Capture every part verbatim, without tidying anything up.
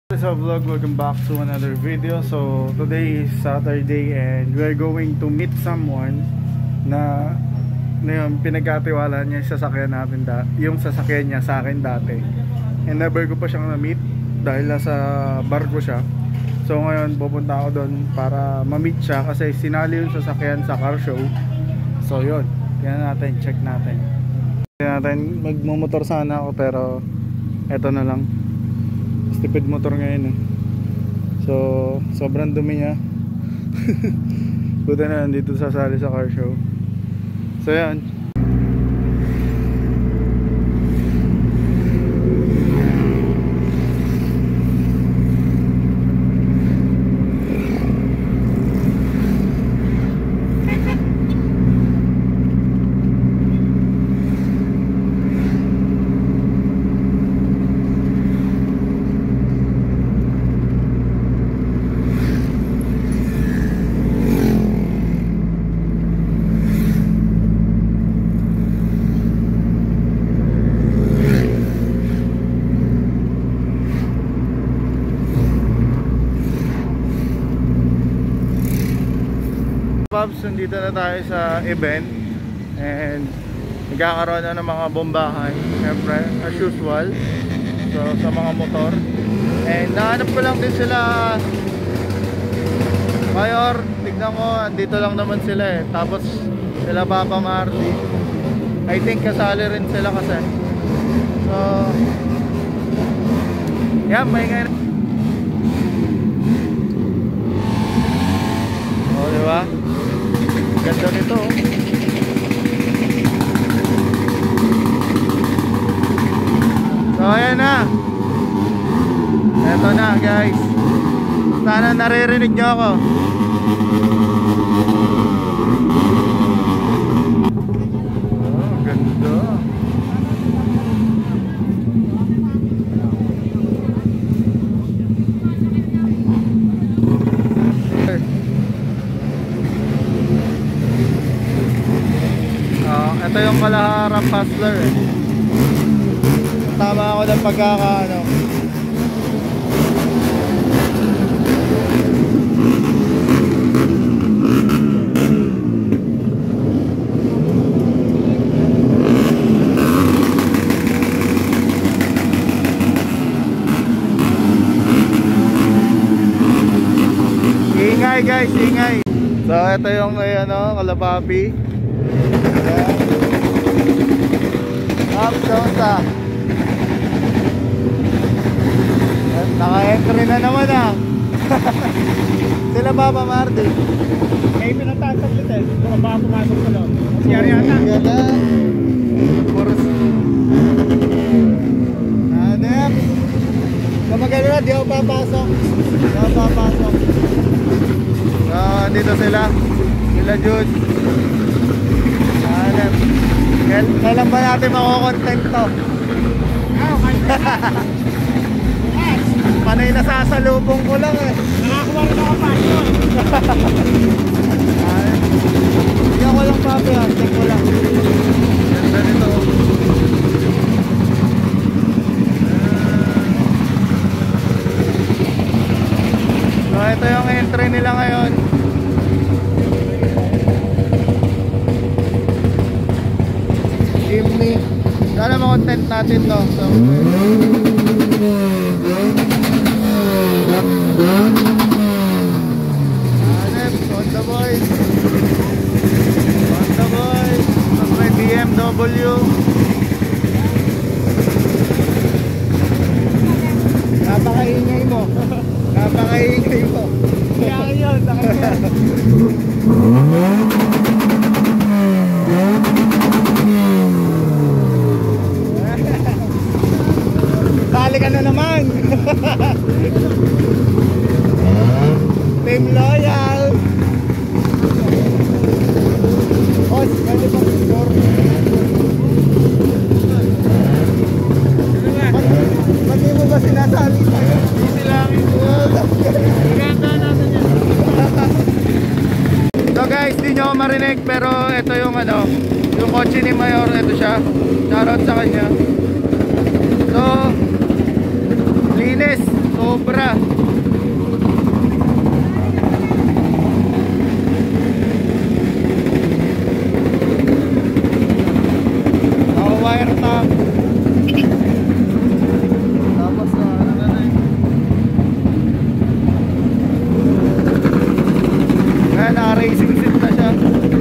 What's up vlog, welcome back to another video. So today is Saturday and we're going to meet someone na, na yung pinagkatiwala niya yung sasakyan natin da, yung sasakyan niya sa akin dati, and never ko pa siyang na-meet dahil nasa barko siya. So ngayon pupunta ako doon para ma-meet siya kasi sinali yung sasakyan sa car show. So yun, tingnan natin, check natin. Tingnan natin, magmumotor sana ako pero eto na lang, stupid motor ngayon eh. So sobrang dumi niya. Buti na nandito sasali sa car show. So yan. Pops, nandito na tayo sa event and nagkakaroon na ng mga bombahan, syempre as usual. So sa mga motor, and nahanap ko lang din sila Mayor. Tignan ko, andito lang naman sila eh. Tapos sila Papa Marty, I think kasali rin sila kasi. So yeah, may ngayon. Oh, diba? Ganda nito oh. So ayan na. Eto na guys. Sana naririnig nyo ako. Oh, ganda. Ito yung Kalaharap Hustler eh. Tama ako ng pagkakaano. Ingay guys, ingay. So ito yung ano, Kalapapi. Ayan. Up, Sonsa. Naka-entry na naman ah. Sila Papa Marty. May pinataas ang litel. Kung baka pumasok sa loob. Siyari ata. Ganda. Puros. Hanep. Kamagano na, di ako papasok. Di ako papasok. So, dito sila. Sila Jude. Hanep. Kailan ba natin mako-content to? Ah, okay. Panay nasasalubong ko lang eh. Nakakuha rin ako pa yun. Hindi ako lang papi ha, check ko lang. Ganda nito. So ito yung entry nila ngayon. Evening. Sana ma-content natin to. So, Hanep, Honda Boys. Honda Boys. Tapos may B M W. Napakaingay mo. Napakaingay mo. Kaya yun, sa kanya. Balik ka na naman. Team Loyal. Oh, pwede pa score. Ba't di mo ba sinasali tayo? Easy lang. Maganda natin yan. So guys, di nyo ako marinig pero ito yung ano, yung kotse ni Mayor, ito siya. Shoutout sa kanya. So linis. So Sobra. Naka-wire top. Tapos na ano na na ngayon, naka-racing seat na siya.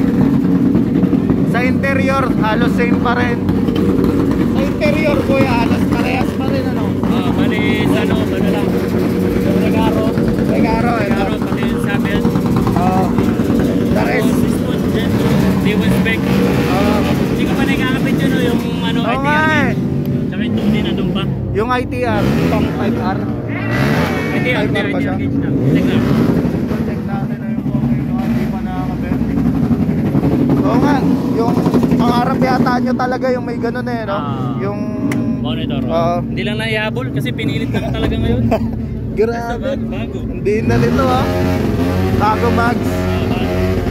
Sa interior, halos same pa rin. Sa interior kuya, halos parehas pa rin ano? Ah, bali sa ano, ano lang. Yung regaro. Regaro, eh. Regaro, pati yung sabihan. Oo. The rest. D one spec. Oo. Hindi ko pa nakakapit yun, no, yung ano, Oo I T nga R. eh. Tsaka yung two D na doon pa. Yung I T R, itong five R. I T R, five R pa siya. gauge na. Check na. Check natin na yung okay, no? Hindi pa nakaka-bending. Oo nga, yung pangarap yata nyo talaga yung may ganun eh, no? Ah. Yung Monitor. oh. Oo. Hindi lang naihabol kasi pinilit ko na talaga ngayon. grabe. Bago, bago. Hindi na nito ha. Bago Max. Ah, bago.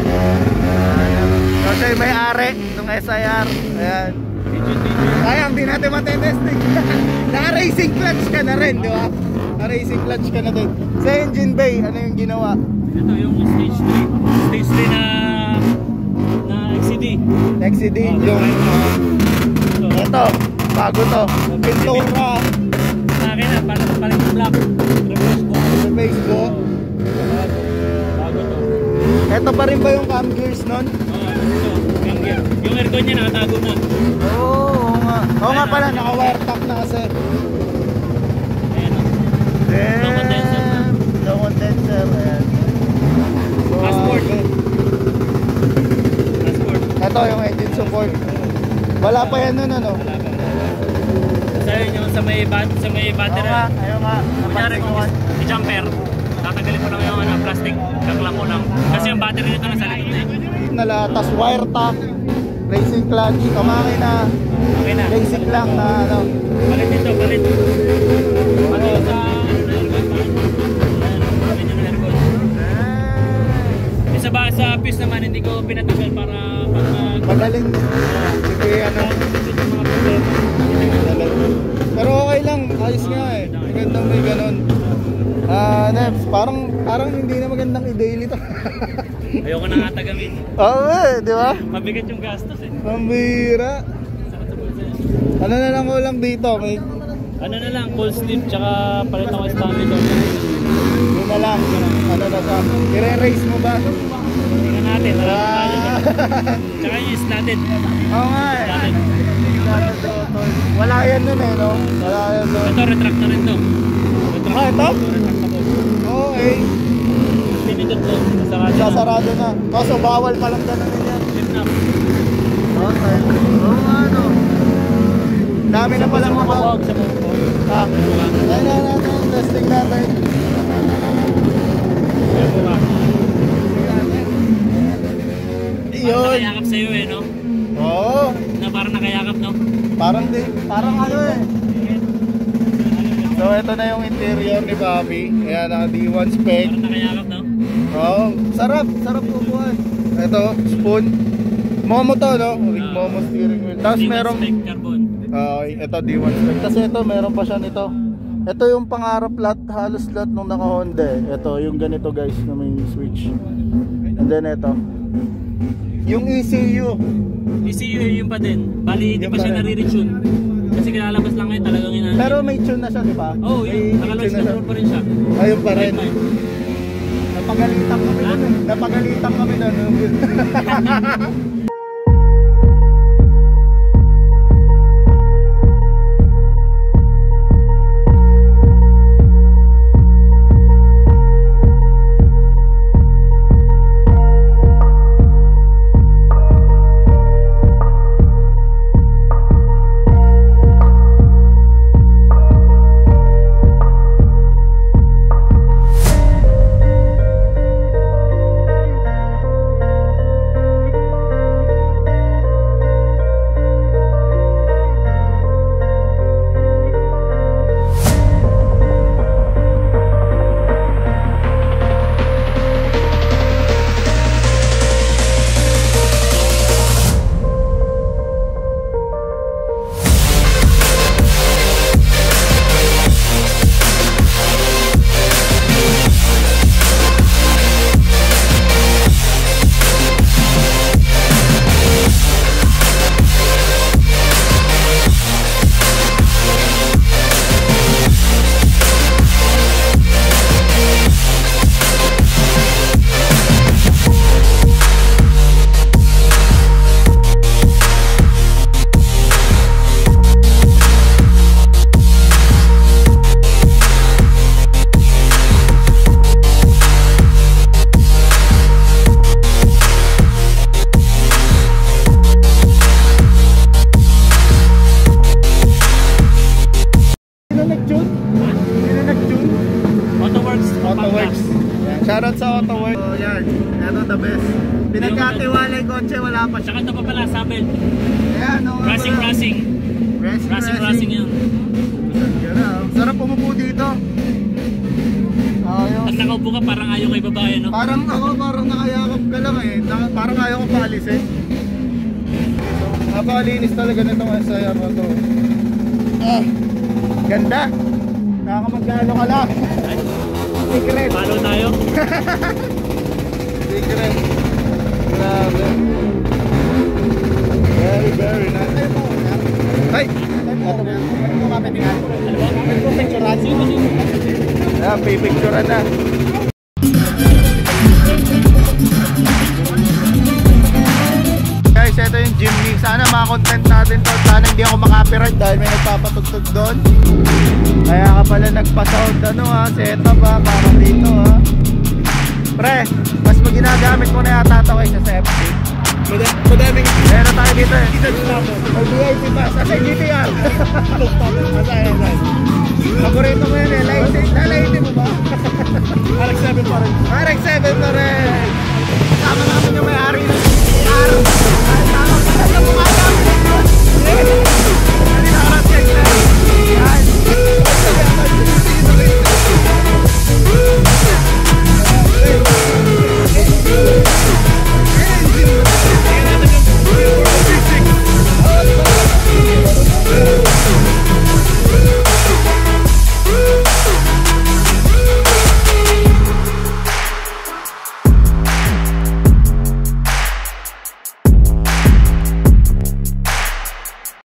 So siya yung may-ari ng S I R. Ayan. Sayang, di natin matitesting. Naka-racing clutch ka na rin, di ba? Naka-racing clutch ka na din. Sa engine bay, ano yung ginawa? Ito yung stage three. Stage three na na X C D. X C D, Oh, yung ito. ito, bago to. Pintura, Sa akin na, parang paling black. Reverse box. sa Facebook. Bago to. Ito pa rin ba yung cam gears nun? Oh, ito. Yung gear. Yung aircon niya nakatago na. Oo, oo nga. Oo nga pala, naka-wire top na kasi. Ayan o. Then, Low condenser. low condenser, ayan. So, Passport. okay. Transport. Ito yung engine support. Wala pa yan nun ano? Wala pa. Sa yung sa may, bat sa may battery. Oo nga, ayaw nga. Kunyari kung may jumper, tatanggalin ko lang yung ano, plastic. Kaklang ko lang. Kasi yung battery nito nasa likod na yun. Nalatas wire top, racing clutch, kamangin na, Okay na. basic lang na ano. Balit dito, balit. Pati yung sa ano na aircon. Ayan, balit yung aircon. Yung sa, ba- sa fuse naman, hindi ko pinatanggal para pag mag... Magaling. Sige ano. yung mga problema. Pero okay lang, ayos nga eh. Magandang may ganun. Ah, Nebs, parang parang hindi na magandang i-daily to. Ayoko na nga tagamin. Oo eh, di ba? Mabigat yung gastos eh. Pambira. Sakit sa bulsa eh. Ano na lang ko lang dito, may Ano na lang, full sleeve tsaka palit ako Stanley doon. yun na lang. Ano na siya? I-re-race mo ba? Tingnan natin, wala Ah. tayo dyan. Tsaka yung slatted. Oo nga eh. Slatted. Wala yan nun eh, no? Wala yan nun. Ito, retract na rin to. Retract. Ah, ito? Retractable. Okay. Pinindot ko. Sasarado na. Sasarado na. Kaso bawal pa lang ganun yan. Flip na. Okay. Oo nga, no? Dami na pala mga Huwag sa move ko. Ah, ayun na natin. Testing natin. Ayan mo ba? Parang Yun. nakayakap sa'yo eh, no? Oo. Na parang nakayakap, no? Parang di, parang ano eh. So ito na yung interior ni Bobby. Ayan, naka D one spec. Parang nakayakap, no? Oo. Sarap, sarap upuan. Ito, spoon. Momo to, no? With Ah. Momo steering wheel. Tapos D one merong spec carbon. Okay, ito D one spec. Kasi ito, meron pa siya nito. Ito yung pangarap lahat, halos lahat nung naka Honda eh. Ito, yung ganito guys na may switch. And then ito. Yung E C U. E C U yun pa din. Bali, hindi Yun pa pa siya rin. nare-retune. Kasi kinalabas lang ngayon talagang ina. Pero may tune na siya, di ba? Oo, oh, May yun. Naka-launch tune na siya. control pa rin siya. Ayun pa rin. Five nine. Napagalitan kami doon eh. Napagalitan kami doon. AutoWorks. Yan. Shoutout sa AutoWorks. So yan, ito the best. Pinagkatiwala yung kotse, wala pa siya. Saka ito pa pala, sabel. Ayan, no, Racing, ano, racing. Racing, Racing, racing yan. Sarap umupo dito. Ayos. Pag nakaupo ka, parang ayaw kay babae, no? Parang ako, parang nakayakap ka lang eh. Na, parang ayaw ko paalisin. Napakalinis talaga nitong S I R na to. Ah, ganda. Nakakamagkano ka lang. Secret. Follow tayo. Secret. Grabe. Very, very nice. Ay! Ano mo kapit nga? Ano mo picturean? Ah, pipicturean na. Guys, ito yung Jimny. Sana maka-content natin to. Sana hindi ako makapiright dahil may nagpapatugtog doon. Kaya ka pala nagpa-sound ano ha, setup ha, para dito ha. Pre, mas mo ginagamit mo na yata ito kaysa sa F C. Madaming meron tayo dito eh. O V I P pass, asa G T R. Asa, asa. Paborito mo yun eh, lighting, nalighting mo ba?